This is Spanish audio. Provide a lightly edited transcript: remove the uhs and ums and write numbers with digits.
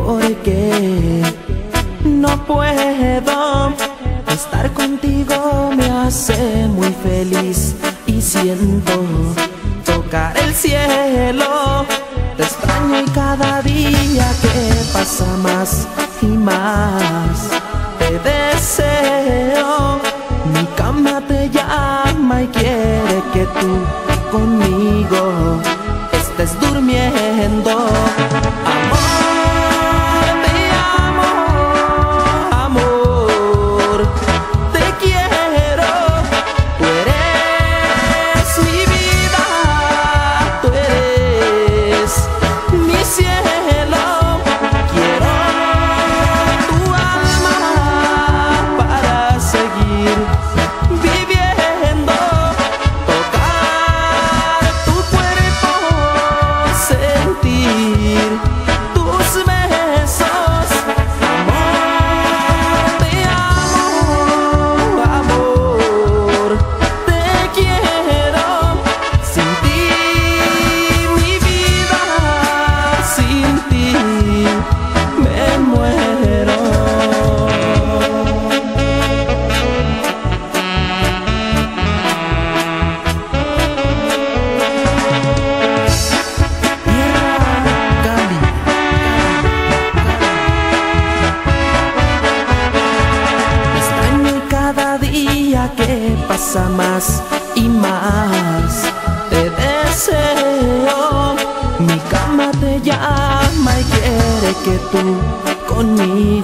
porque no puedo estar contigo, me hace muy feliz y siento tocar el cielo. Te extraño y cada día que pasa más y más te deseo. Mi cama te llama y quiere que tú conmigo estés durmiendo. Amor, te amo, amor, te quiero. Tú eres mi vida, tú eres mi cielo. Quiero tu alma para seguir viviendo, tocar tu cuerpo, sentir tus besos. Amor, te amo, amor, te quiero. Sin ti mi vida, sin ti me muero. Extraño y cada día que pasa más y más te deseo. Mi cama te llama y quiere que tú conmigo